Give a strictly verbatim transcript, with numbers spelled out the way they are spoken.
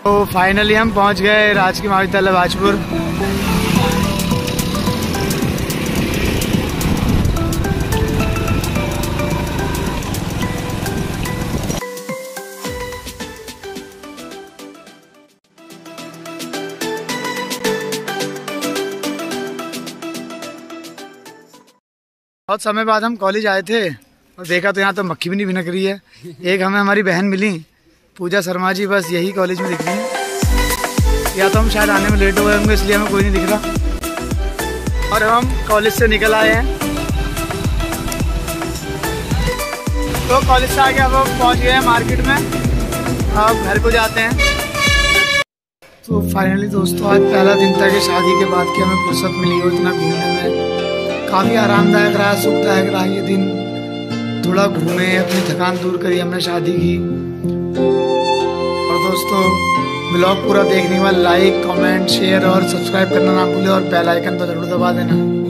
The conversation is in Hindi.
तो फाइनली हम पहुंच गए राजकीय महाविद्यालय बाजपुर। बहुत समय बाद हम कॉलेज आए थे और देखा तो यहाँ तो मक्खी भी नहीं भिनक रही है। एक हमें हमारी बहन मिली पूजा शर्मा जी, बस यही कॉलेज में दिख रही है। या तो हम शायद आने में लेट हो गए होंगे इसलिए हमें कोई नहीं दिख रहा। और हम कॉलेज से निकल आए हैं, तो कॉलेज से आके अब पहुँच गए हैं मार्केट में। अब घर को जाते हैं। तो फाइनली दोस्तों आज पहला दिन था कि शादी के बाद की हमें फुर्सत मिली हो इतना घूमने में। काफ़ी आरामदायक रहा, सुखदायक रहा ये दिन। थोड़ा घूमे, अपनी थकान दूर करी हमने शादी की। और दोस्तों ब्लॉग पूरा देखने के बाद लाइक, कमेंट, शेयर और सब्सक्राइब करना ना भूले और बेल आइकन पर जरूर दबा देना।